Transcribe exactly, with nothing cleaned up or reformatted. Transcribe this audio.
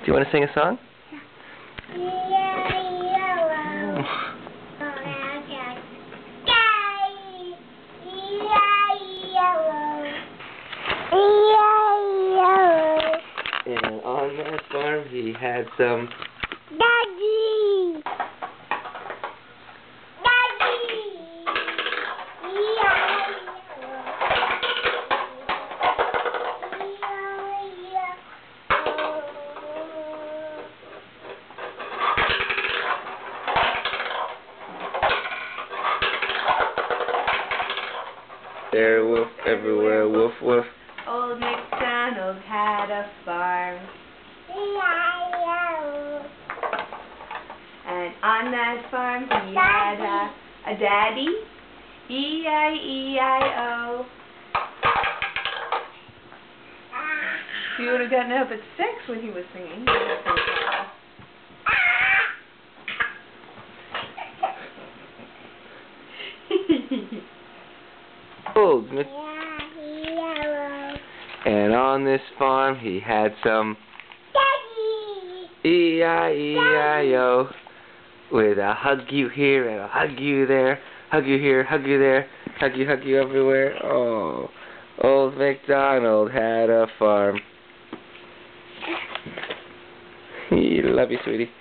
Do you want to sing a song? And on that farm he had some Daddies! Daddies! There, woof, everywhere, woof, woof. Old McDonald had a farm, and on that farm he had a, a daddy, E I E I O. He would have gotten up at six when he was singing. Old Mc And on this farm he had some E I E I O, with a hug you here and a hug you there, hug you here, hug you there, hug you, hug you everywhere. Oh, old MacDonald had a farm. Love you, sweetie.